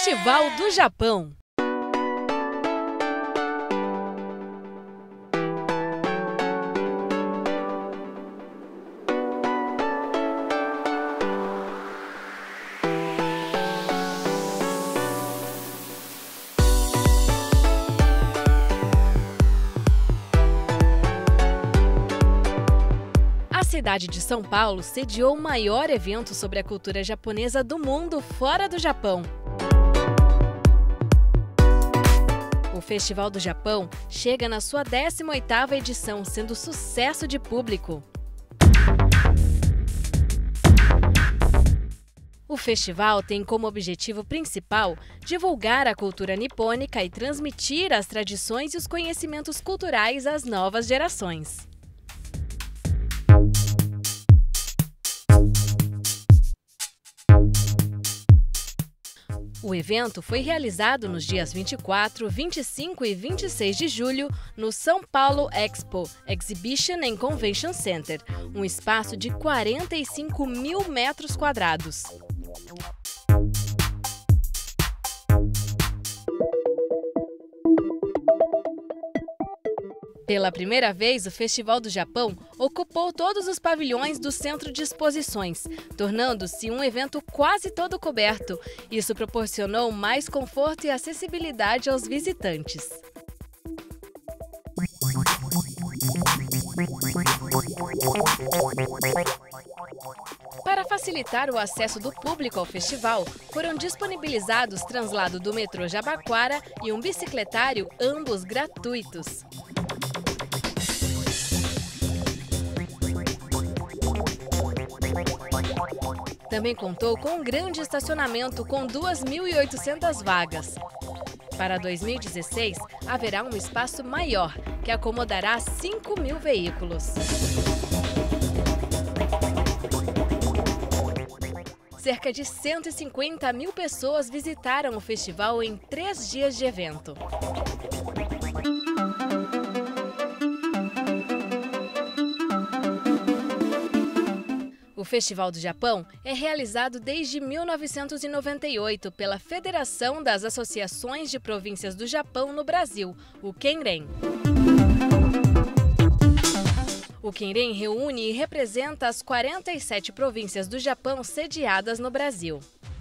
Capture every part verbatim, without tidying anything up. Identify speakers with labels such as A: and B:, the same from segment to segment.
A: Festival do Japão. A cidade de São Paulo sediou o maior evento sobre a cultura japonesa do mundo fora do Japão. O Festival do Japão chega na sua décima oitava edição, sendo sucesso de público. O festival tem como objetivo principal divulgar a cultura nipônica e transmitir as tradições e os conhecimentos culturais às novas gerações. O evento foi realizado nos dias vinte e quatro, vinte e cinco e vinte e seis de julho no São Paulo Expo Exhibition and Convention Center, um espaço de quarenta e cinco mil metros quadrados. Pela primeira vez, o Festival do Japão ocupou todos os pavilhões do Centro de Exposições, tornando-se um evento quase todo coberto. Isso proporcionou mais conforto e acessibilidade aos visitantes. Para facilitar o acesso do público ao festival, foram disponibilizados translado do metrô Jabaquara e um bicicletário, ambos gratuitos. Também contou com um grande estacionamento com duas mil e oitocentas vagas. Para dois mil e dezesseis, haverá um espaço maior, que acomodará cinco mil veículos. Cerca de cento e cinquenta mil pessoas visitaram o festival em três dias de evento. O Festival do Japão é realizado desde mil novecentos e noventa e oito pela Federação das Associações de Províncias do Japão no Brasil, o Kenren. O Kenren reúne e representa as quarenta e sete províncias do Japão sediadas no Brasil.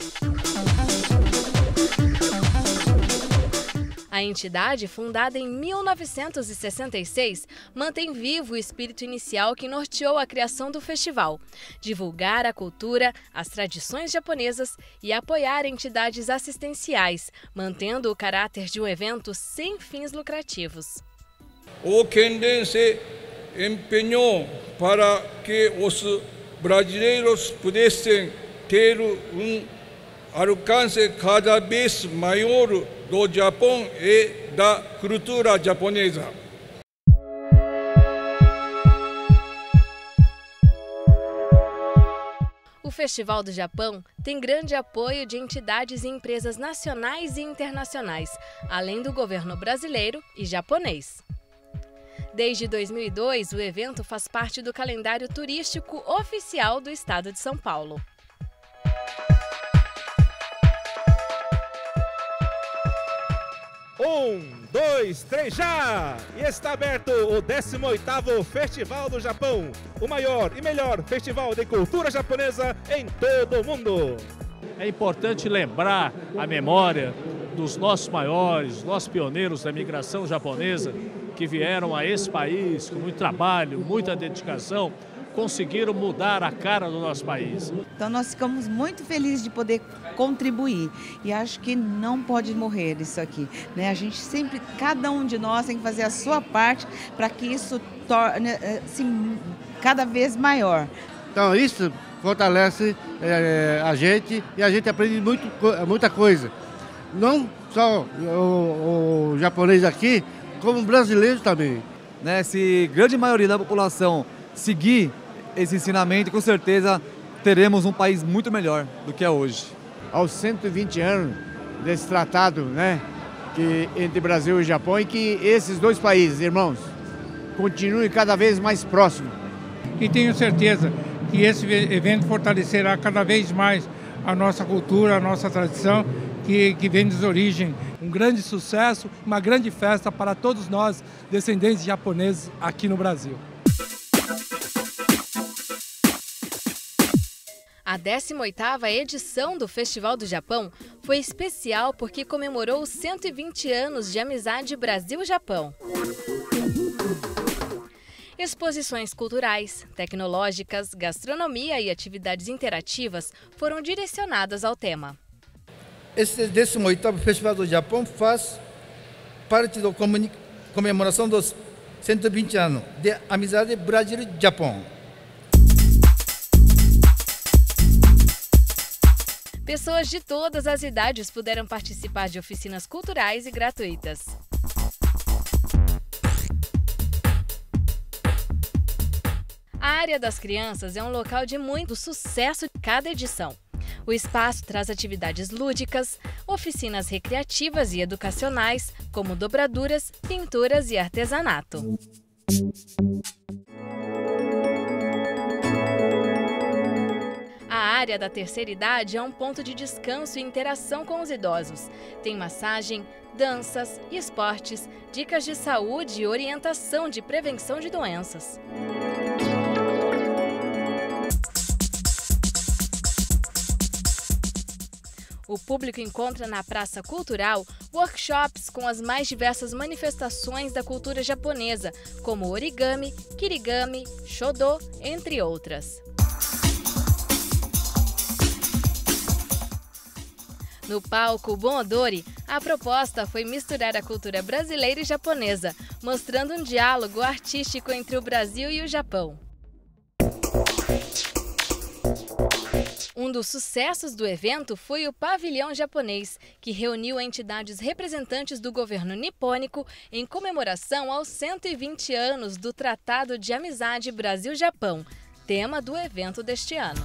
A: A entidade, fundada em mil novecentos e sessenta e seis, mantém vivo o espírito inicial que norteou a criação do festival: divulgar a cultura, as tradições japonesas e apoiar entidades assistenciais, mantendo o caráter de um evento sem fins lucrativos.
B: O Kenren se empenhou para que os brasileiros pudessem ter um alcance cada vez maior do Japão e da cultura japonesa.
A: O Festival do Japão tem grande apoio de entidades e empresas nacionais e internacionais, além do governo brasileiro e japonês. Desde dois mil e dois, o evento faz parte do calendário turístico oficial do estado de São Paulo.
C: Um, dois, três, já! E está aberto o décimo oitavo Festival do Japão, o maior e melhor festival de cultura japonesa em todo o mundo.
D: É importante lembrar a memória dos nossos maiores, nossos pioneiros da migração japonesa, que vieram a esse país com muito trabalho, muita dedicação, conseguiram mudar a cara do nosso país.
E: Então nós ficamos muito felizes de poder contribuir e acho que não pode morrer isso aqui, né? A gente sempre, cada um de nós tem que fazer a sua parte para que isso torne assim, cada vez maior.
F: Então isso fortalece é, a gente e a gente aprende muito, muita coisa. Não só o, o japonês aqui, como o brasileiro também.
G: Né, se grande maioria da população seguir esse ensinamento, com certeza teremos um país muito melhor do que é hoje.
H: Aos cento e vinte anos desse tratado, né, que, entre Brasil e Japão, e que esses dois países, irmãos, continuem cada vez mais próximos.
I: E tenho certeza que esse evento fortalecerá cada vez mais a nossa cultura, a nossa tradição, que, que vem das origens. Um grande sucesso, uma grande festa para todos nós, descendentes japoneses aqui no Brasil.
A: A décima oitava edição do Festival do Japão foi especial porque comemorou os cento e vinte anos de amizade Brasil-Japão. Exposições culturais, tecnológicas, gastronomia e atividades interativas foram direcionadas ao tema.
J: Esse décimo oitavo Festival do Japão faz parte da comemoração dos cento e vinte anos de amizade Brasil-Japão.
A: Pessoas de todas as idades puderam participar de oficinas culturais e gratuitas. A área das crianças é um local de muito sucesso de cada edição. O espaço traz atividades lúdicas, oficinas recreativas e educacionais, como dobraduras, pinturas e artesanato. A área da terceira idade é um ponto de descanso e interação com os idosos. Tem massagem, danças, esportes, dicas de saúde e orientação de prevenção de doenças. O público encontra na Praça Cultural workshops com as mais diversas manifestações da cultura japonesa, como origami, kirigami, shodo, entre outras. No palco Bon Odori, a proposta foi misturar a cultura brasileira e japonesa, mostrando um diálogo artístico entre o Brasil e o Japão. Um dos sucessos do evento foi o Pavilhão Japonês, que reuniu entidades representantes do governo nipônico em comemoração aos cento e vinte anos do Tratado de Amizade Brasil-Japão, tema do evento deste ano.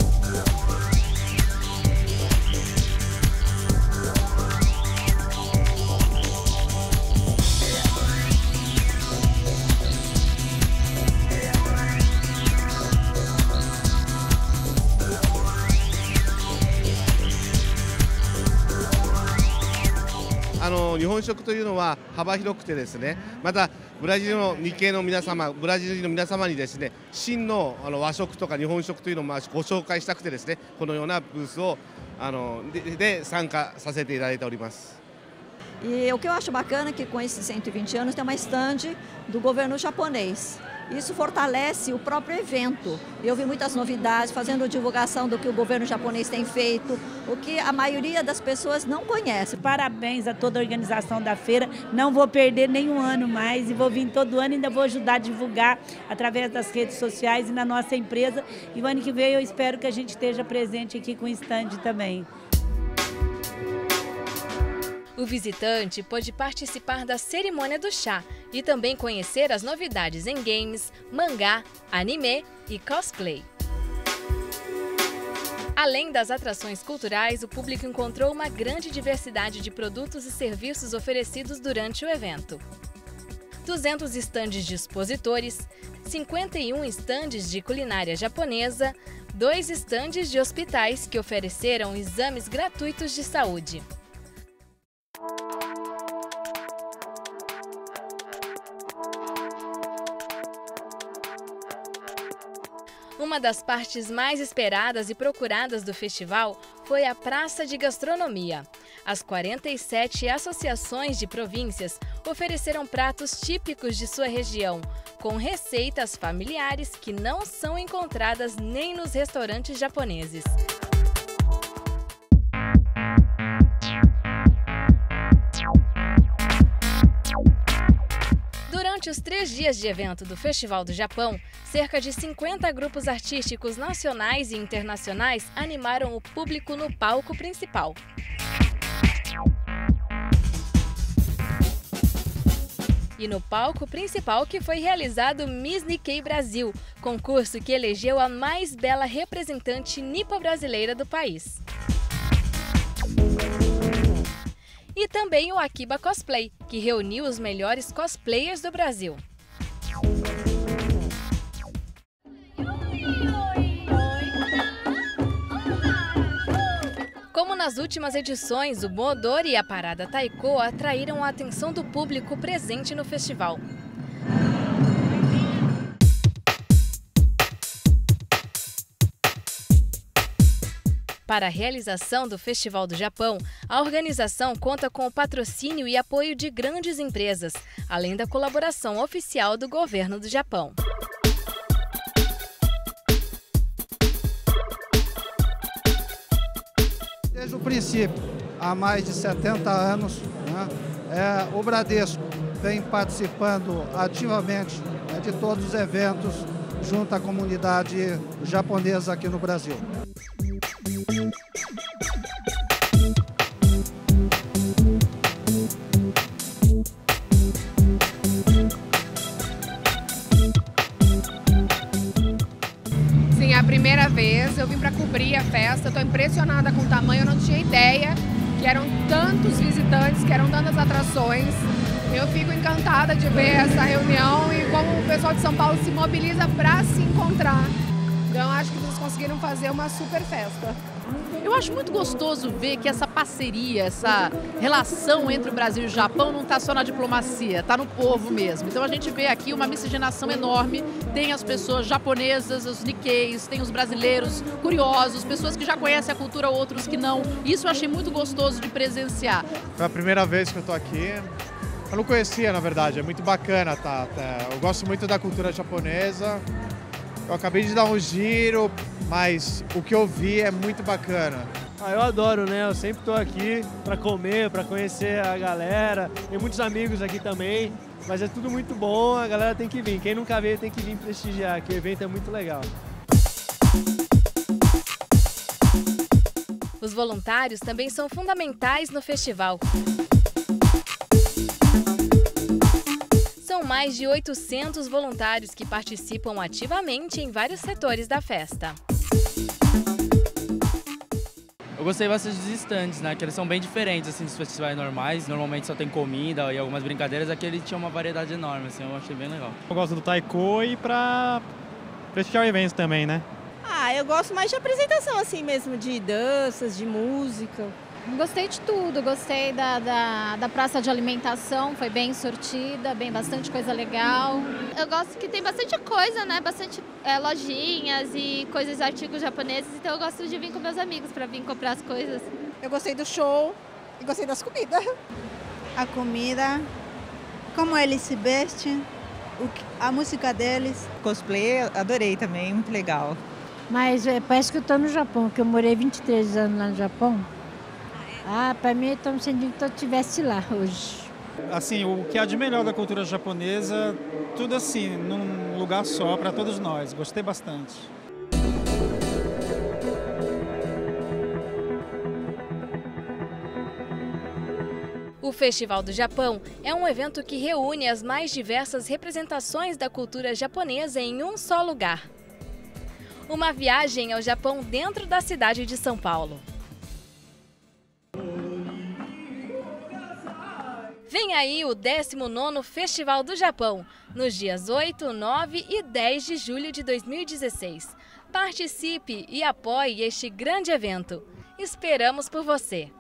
K: あの日本食というのは幅広くてですね、またブラジルの日系の皆様、ブラジル人の皆様にですね、真のあの和食とか日本食というのをまあご紹介したくてですね、このようなブースをあの で, で参加させていただいております。
L: E o que eu acho bacana é que com esses cento e vinte anos tem uma estande do governo japonês. Isso fortalece o próprio evento. Eu vi muitas novidades, fazendo divulgação do que o governo japonês tem feito, o que a maioria das pessoas não conhece.
M: Parabéns a toda a organização da feira. Não vou perder nenhum ano mais e vou vir todo ano e ainda vou ajudar a divulgar através das redes sociais e na nossa empresa. E o ano que vem eu espero que a gente esteja presente aqui com o stand também.
A: O visitante pode participar da cerimônia do chá e também conhecer as novidades em games, mangá, anime e cosplay. Além das atrações culturais, o público encontrou uma grande diversidade de produtos e serviços oferecidos durante o evento. duzentos estandes de expositores, cinquenta e um estandes de culinária japonesa, dois estandes de hospitais que ofereceram exames gratuitos de saúde. Uma das partes mais esperadas e procuradas do festival foi a Praça de Gastronomia. As quarenta e sete associações de províncias ofereceram pratos típicos de sua região, com receitas familiares que não são encontradas nem nos restaurantes japoneses. Durante os três dias de evento do Festival do Japão, cerca de cinquenta grupos artísticos nacionais e internacionais animaram o público no palco principal. E no palco principal que foi realizado o Miss Nikkei Brasil, concurso que elegeu a mais bela representante nipo-brasileira do país. E também o Akiba Cosplay, que reuniu os melhores cosplayers do Brasil. Como nas últimas edições, o Moodori e a Parada Taiko atraíram a atenção do público presente no festival. Para a realização do Festival do Japão, a organização conta com o patrocínio e apoio de grandes empresas, além da colaboração oficial do governo do Japão.
N: Desde o princípio, há mais de setenta anos, né, é, o Bradesco vem participando ativamente, né, de todos os eventos junto à comunidade japonesa aqui no Brasil.
O: Sim, é a primeira vez, eu vim para cobrir a festa, estou impressionada com o tamanho, eu não tinha ideia que eram tantos visitantes, que eram tantas atrações. Eu fico encantada de ver essa reunião e como o pessoal de São Paulo se mobiliza para se encontrar. Então, acho que eles conseguiram fazer uma super festa.
P: Eu acho muito gostoso ver que essa parceria, essa relação entre o Brasil e o Japão não está só na diplomacia, está no povo mesmo. Então a gente vê aqui uma miscigenação enorme, tem as pessoas japonesas, os nikkeis, tem os brasileiros curiosos, pessoas que já conhecem a cultura, outros que não. Isso eu achei muito gostoso de presenciar.
Q: Foi a primeira vez que eu estou aqui. Eu não conhecia, na verdade, é muito bacana, tá? Eu gosto muito da cultura japonesa. Eu acabei de dar um giro, mas o que eu vi é muito bacana.
R: Ah, eu adoro, né? Eu sempre estou aqui para comer, para conhecer a galera. Tem muitos amigos aqui também, mas é tudo muito bom, a galera tem que vir. Quem nunca veio tem que vir prestigiar, que o evento é muito legal.
A: Os voluntários também são fundamentais no festival. São mais de oitocentos voluntários que participam ativamente em vários setores da festa.
S: Eu gostei bastante dos estandes, né? Que eles são bem diferentes assim, dos festivais normais. Normalmente só tem comida e algumas brincadeiras. Aqui ele tinha uma variedade enorme, assim, eu achei bem legal.
T: Eu gosto do taiko e para prestigiar o evento também, né?
U: Ah, eu gosto mais de apresentação assim mesmo, de danças, de música.
V: Gostei de tudo, gostei da, da, da praça de alimentação, foi bem sortida, bem bastante coisa legal.
W: Eu gosto que tem bastante coisa, né? Bastante é, lojinhas e coisas, artigos japoneses, então eu gosto de vir com meus amigos para vir comprar as coisas.
U: Eu gostei do show e gostei das comidas.
X: A comida, como eles se vestem, a música deles.
Y: Cosplay, adorei também, muito legal.
Z: Mas é, parece que eu estou no Japão, que eu morei vinte e três anos lá no Japão. Ah, para mim, eu estou me sentindo que eu estivesse lá hoje.
T: Assim, o que há de melhor da cultura japonesa, tudo assim, num lugar só para todos nós. Gostei bastante.
A: O Festival do Japão é um evento que reúne as mais diversas representações da cultura japonesa em um só lugar. Uma viagem ao Japão dentro da cidade de São Paulo. Vem aí o décimo nono Festival do Japão, nos dias oito, nove e dez de julho de dois mil e dezesseis. Participe e apoie este grande evento. Esperamos por você!